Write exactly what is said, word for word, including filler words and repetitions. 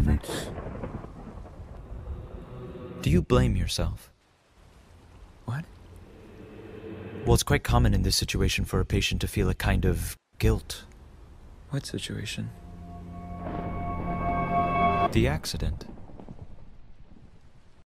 It's... Do you blame yourself? What? Well, it's quite common in this situation for a patient to feel a kind of guilt. What situation? The accident.